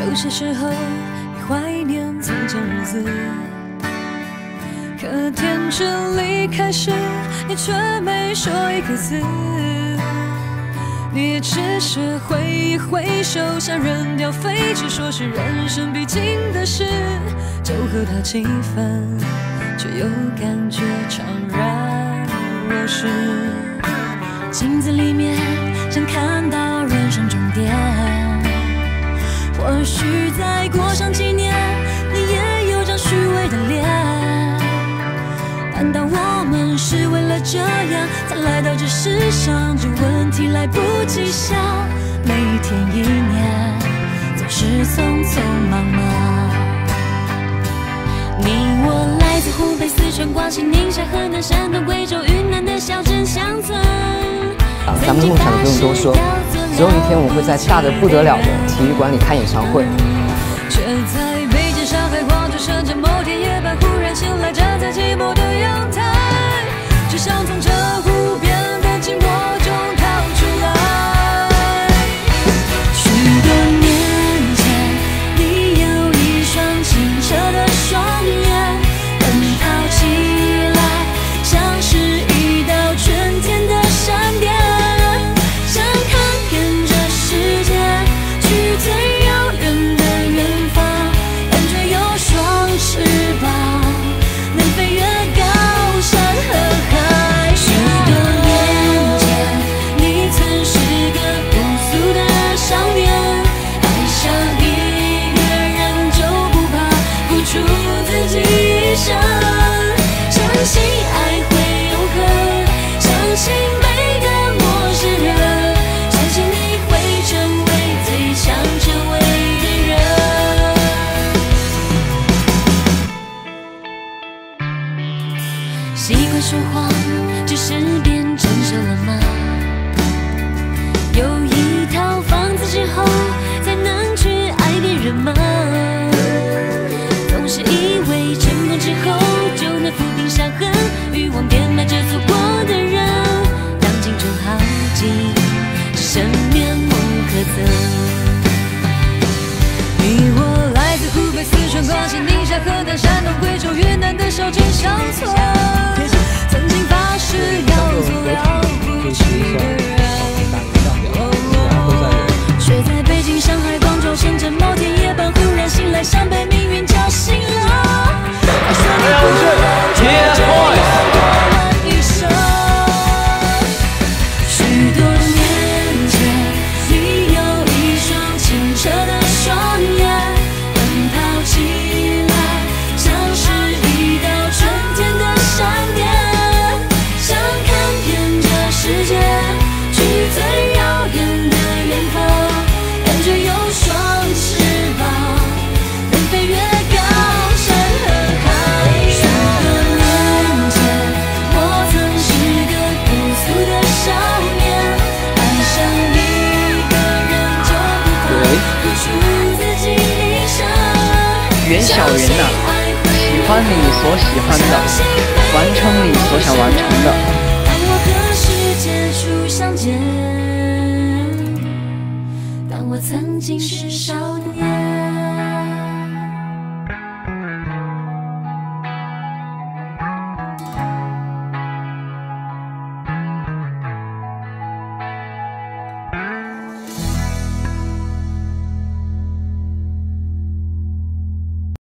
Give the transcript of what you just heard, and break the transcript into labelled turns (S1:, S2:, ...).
S1: 有些时候你怀念从前日子，可天真离开时，你却没说一个字。你也只是挥一挥手，想扔掉废纸，说是人生必经的事，就和他气氛，却又感觉怅然若失。镜子里面想看到人生终点，或许再过上几年，你也有张虚伪的脸。难道我们是为了这样才来到这世上？这问题来不及想，每一天一年总是匆匆忙忙。你我来自湖北、四川、广西、宁夏、河南、山东、贵州、云南的小镇乡村。
S2: 咱们梦想不用多说，总有一天我会在大的不得了的体育馆里开演唱会。
S1: 却在北京、上海、广州、深圳某天夜半忽然醒来，站在寂寞的阳台，只想从这无边的寂寞中逃出来。许多年前，你有一双清澈的双眼，奔跑起来像是一道春天的闪电，想看遍这世界，去最遥远的远方，感觉有双翅膀，能飞越高山和海。许多年前，你曾是个朴素的少年，爱上一个人就不怕付出自己一生，相信爱会永恒，相信每个陌生人，相信你会成为最想成为的人。习惯说谎，只是变成熟了吗？有一套房子之后，才能去爱别人吗？总是以为成功之后就能抚平伤痕，欲望变卖着错过的人，当青春耗尽，只剩面目可憎。你我来自湖北、四川、广西、宁夏、河南、山东、贵州、云南的小镇乡村，曾经发誓要做了不起的人，却在北京、上海、广州、深圳某天夜半忽然醒来，像被命运叫醒了。他说你不能就这样过完一生。许多年前，你有一双清澈的双眼，奔跑起来像是一道春天的闪电，想看遍这世界，去最遥远的远方，感觉有双翅膀，能飞越高山和海。许多年前，我曾是个朴素的少年，爱上一个人就不怕付出自己一生。
S2: 袁小云呐，喜欢你所喜欢的，完成你所想完成的。
S1: 当我和世界初相见，当我曾经是少